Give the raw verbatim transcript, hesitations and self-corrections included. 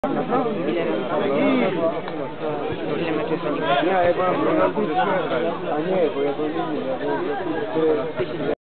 Nie, ja byłem na a nie, bo ja byłem inny, ja byłem